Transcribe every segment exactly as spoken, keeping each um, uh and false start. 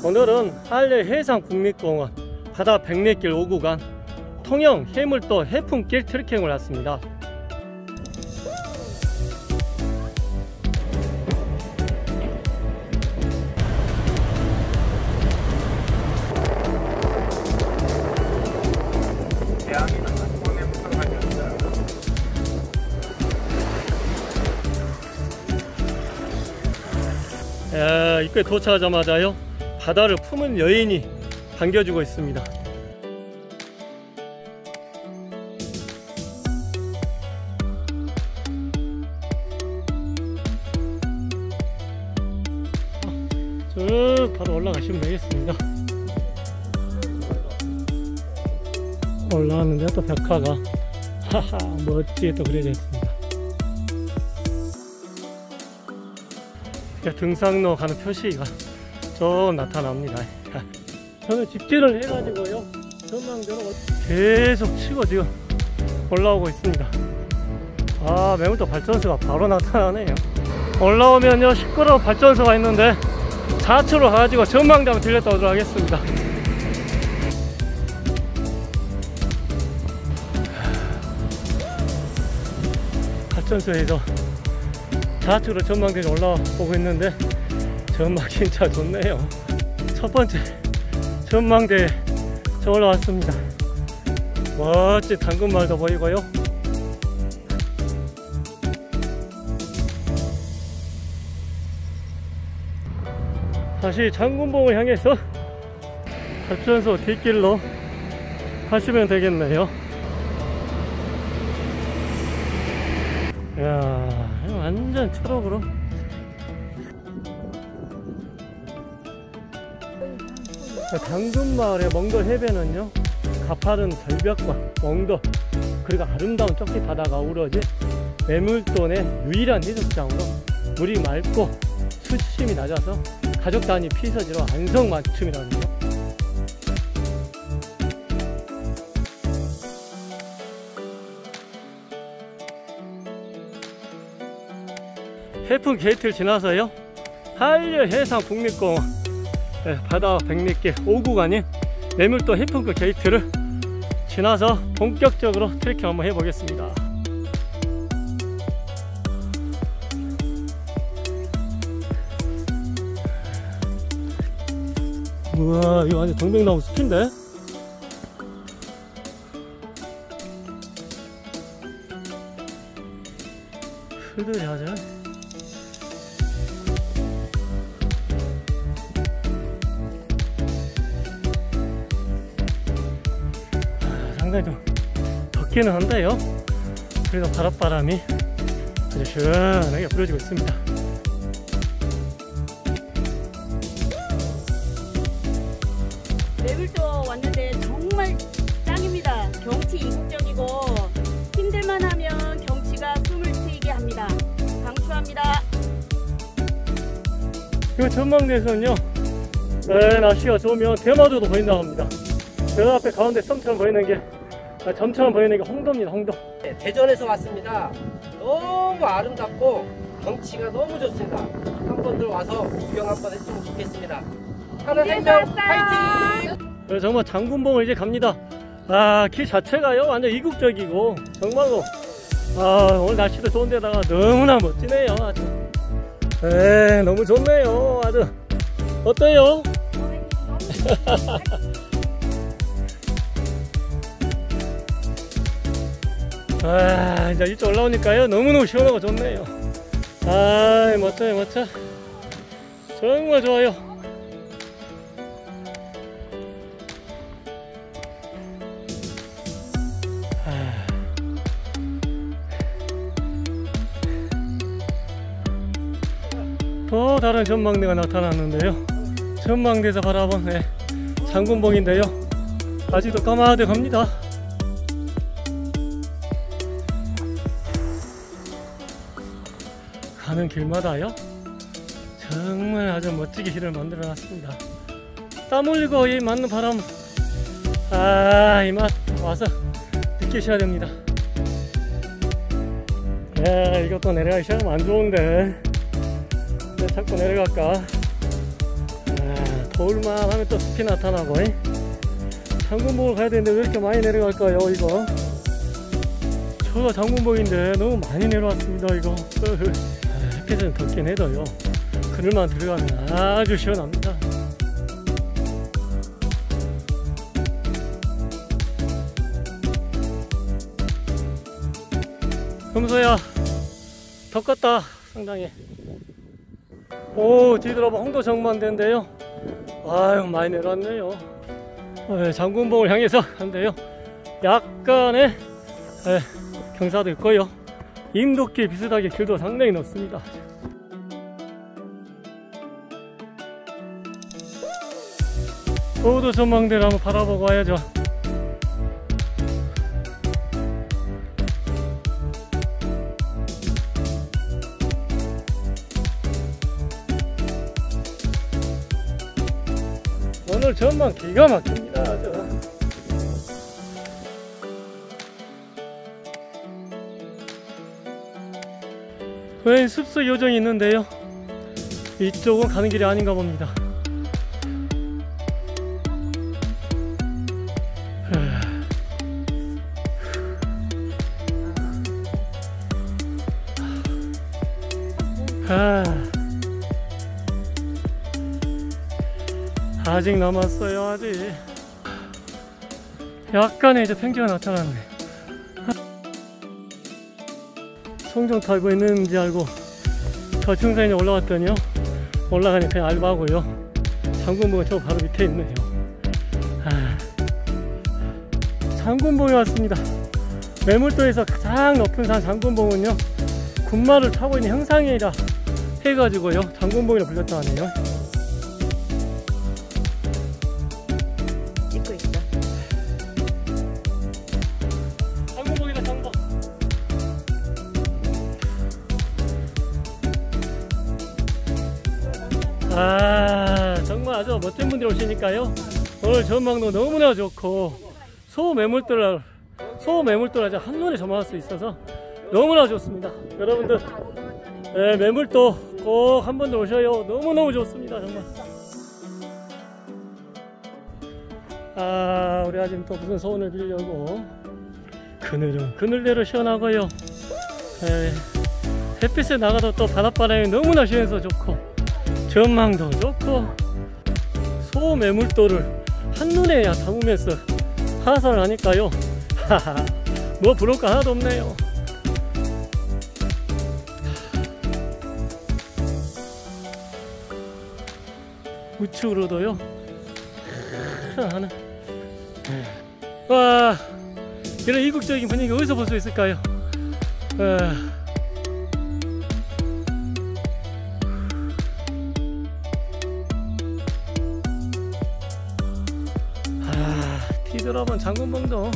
오늘은 한려 해상국립공원 바다 백리길 오 구간 통영 해물도 해풍길 트레킹을 왔습니다. 야, 입구에 도착하자마자요 바다를 품은 여인이 반겨주고 있습니다. 쭉 바로 올라가시면 되겠습니다. 올라왔는데 또 벽화가 하하 멋지게 또 그려져 있습니다. 등산로 가는 표시가 좀 나타납니다. 저는 집지를 해가지고요 전망대로 계속 치고 지금 올라오고 있습니다. 아, 매물도 발전소가 바로 나타나네요. 올라오면요 시끄러운 발전소가 있는데 좌측으로 가가지고 전망대 한번 들렸다 오도록 하겠습니다. 발전소에서 좌측으로 전망대에 올라오고 있는데 전망 진짜 좋네요. 첫 번째 전망대에 저 올라왔습니다. 멋진 당근마을도 보이고요. 다시 장군봉을 향해서 발전소 뒷길로 가시면 되겠네요. 이야, 완전 초록으로. 당근마을의 멍돌 해변은요 가파른 절벽과 멍돌 그리고 아름다운 쩍기 바다가 어우러진 매물돈의 유일한 해수욕장으로 물이 맑고 수심이 낮아서 가족 단위 피서지로 안성맞춤이라는데요. 해풍 게이트를 지나서요 한려 해상국립공원 네, 바다 백리길 오 구간인 매물도 해풍길 게이트를 지나서 본격적으로 트레킹 한번 해보겠습니다. 우와, 이거 완전 동백나무 숲인데? 풀들이 아주 상당히 좀 덥기는 한데요 그래도 바닷바람이 아주 시원하게 불어지고 있습니다. 매물도 왔는데 정말 짱입니다. 경치 이국적이고 힘들만 하면 경치가 숨을 트이게 합니다. 강추합니다. 이 전망대에서는요 네, 날씨가 좋으면 대마도도 보인다고 합니다. 저 앞에 가운데 섬처럼 보이는 게 아, 점처럼 보이는 게 홍도입니다. 홍도. 네, 대전에서 왔습니다. 너무 아름답고 경치가 너무 좋습니다. 한 번들 와서 구경 한번 했으면 좋겠습니다. 하나생명 파이팅! 네, 정말 장군봉을 이제 갑니다. 아, 길 자체가요 완전 이국적이고 정말로 아, 오늘 날씨도 좋은데다가 너무나 멋지네요. 아주 에 너무 좋네요. 아주 어때요? 아, 이제 이쪽 올라오니까요 너무너무 시원하고 좋네요. 아, 멋져요 멋져. 정말 좋아요. 아. 또 다른 전망대가 나타났는데요 전망대에서 바라본 네, 장군봉인데요 아직도 까마득 합니다. 가는 길마다요 정말 아주 멋지게 길을 만들어 놨습니다. 땀 흘리고 이 맞는 바람 아, 이 맛 와서 느끼셔야 됩니다. 야, 이것도 내려가기 시작하면 안 좋은데 왜 자꾸 내려갈까? 아, 겨울만 하면 또 숲이 나타나고. 장군봉을 가야 되는데 왜 이렇게 많이 내려갈까요 이거? 저가 장군봉인데 너무 많이 내려왔습니다 이거. 아, 햇빛은 덥긴 해도요, 그늘만 들어가면 아주 시원합니다. 금소야 덥겠다 상당히. 오, 뒤돌아봐 홍도 정만대인데요. 아유 많이 내려왔네요. 네, 장군봉을 향해서 간대요. 약간의 네, 경사도 있고요, 인도길 비슷하게 길도 상당히 넓습니다. 호도 전망대를 한번 바라보고 와야죠. 오늘 전망 기가 막힙니다. 저. 웬 습수 요정이 있는데요, 이쪽은 가는 길이 아닌가 봅니다. 아, 아직 남았어요. 아직 약간의 이제 팽지가 나타났네. 송정탈보 있는지 알고 저 중산에 올라왔더니요, 올라가니 그냥 알바고요, 장군봉은 저 바로 밑에 있네요. 아, 장군봉에 왔습니다. 매물도에서 가장 높은 산 장군봉은요, 군마를 타고 있는 형상이라 해가지고요 장군봉이라 불렸다 하네요. 찍고 있어. 장군봉이다 장군봉. 아, 정말 아주 멋진 분들이 오시니까요, 오늘 전망도 너무나 좋고 소매물도를 소매물도를 아주 한눈에 점화할 수 있어서 너무나 좋습니다. 여러분들, 네, 매물도 꼭 한 번 더 오셔요. 너무너무 좋습니다 정말. 아, 우리 아줌 또 무슨 소원을 빌려고. 그늘은 그늘대로 시원하고요, 네, 햇빛에 나가도 또 바닷바람이 너무나 시원해서 좋고, 전망도 좋고, 소매물도를 한눈에 담으면서 하산을 하니까요, 하하, 뭐 부러울 거 하나도 없네요. 우측으로도요, 하나. 와, 이런 이국적인 분위기 어디서 볼 수 있을까요? 와. 아, 뒤돌아본 장군봉도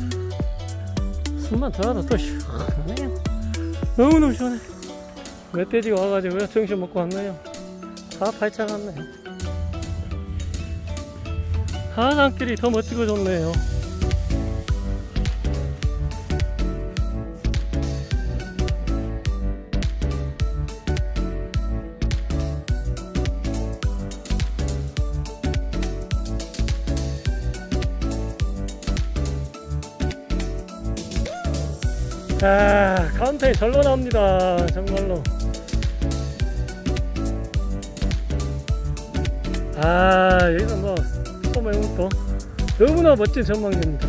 숨만 들어도 또 시원하네요. 너무너무 시원해. 멧돼지가 와가지고요, 정신 먹고 왔네요. 다 발차갔네요. 하산길이 더 멋지고 좋네요. 아, 가운데 절로 나옵니다 정말로. 아, 여기서 뭐 소매물도 너무나 멋진 전망대입니다.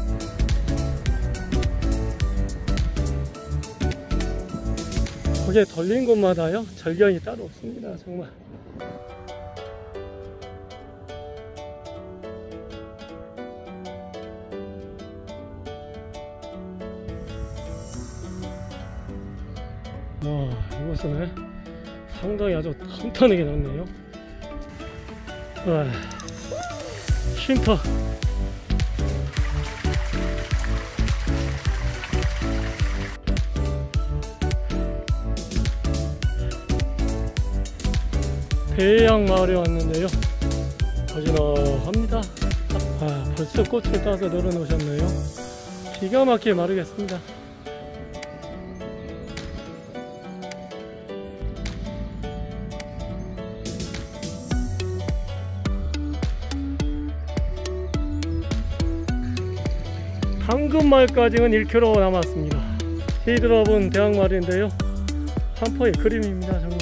거기에 돌린 곳마다요 절경이 따로 없습니다 정말. 와, 이곳은 상당히 아주 탄탄하게 났네요. 와, 쉼터. 대양 마을에 왔는데요, 어지러합니다. 아, 벌써 꽃을 따서 널어놓으셨네요. 기가 막히게 마르겠습니다. 당근마을까지는 일 킬로미터 남았습니다. 히드럽은 대항마리인데요. 한포의 그림입니다. 정말.